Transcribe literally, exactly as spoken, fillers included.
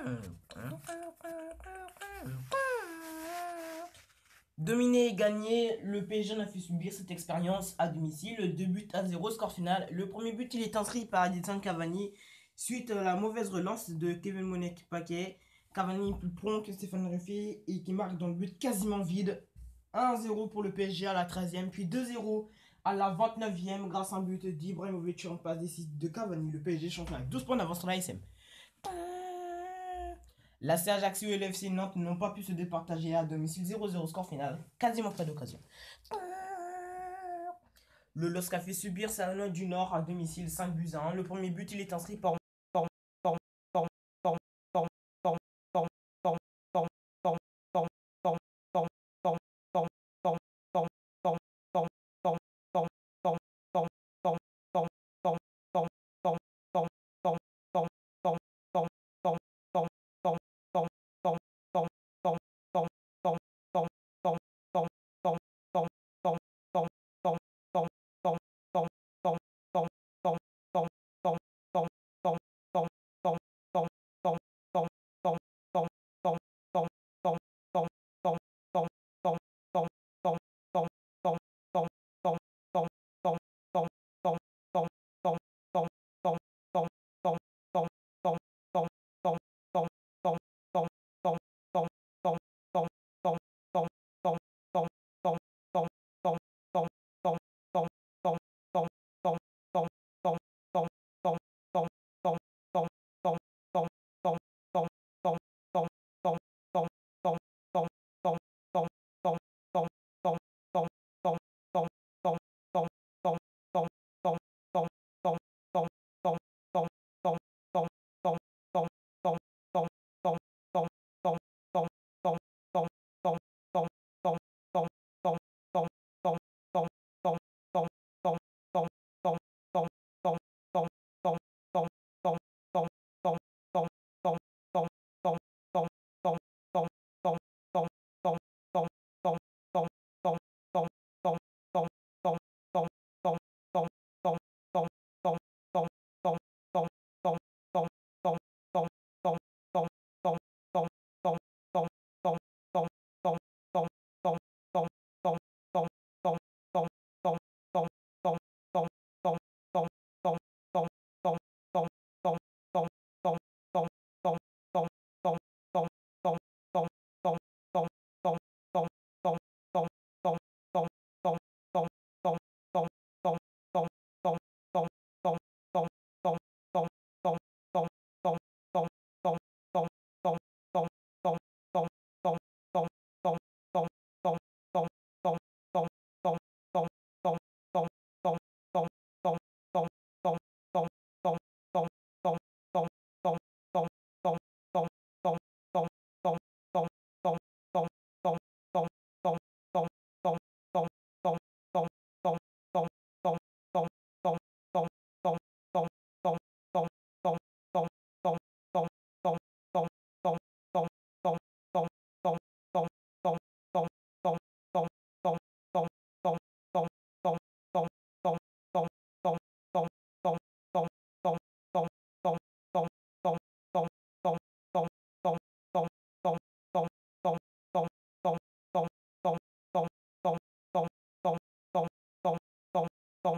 Dominé et gagné, le P S G en a fait subir cette expérience à domicile. Deux buts à zéro, score final. Le premier but, il est inscrit par Edinson Cavani suite à la mauvaise relance de Kevin Monet-Paquet. Cavani est plus prompt que Stéphane Ruffi et qui marque dans le but quasiment vide. un zéro pour le P S G à la treizième, puis deux zéro à la vingt-neuvième grâce à un but d'Ibrahimovic sur une passe décisive de Cavani. Le P S G champion avec douze points d'avance sur la S M. La C Ajaccio et le F C Nantes n'ont pas pu se départager à domicile. zéro zéro, score final. Quasiment pas d'occasion. Le L O S C a fait subir Salon du Nord à domicile cinq buts à un. Le premier but, il est inscrit par